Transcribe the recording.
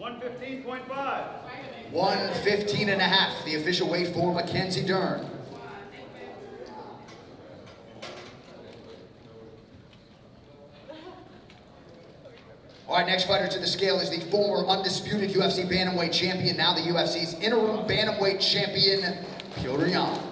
115.5. 115.5, the official weight for Mackenzie Dern. All right, next fighter to the scale is the former undisputed UFC bantamweight champion, now the UFC's interim bantamweight champion, Dern and Yan.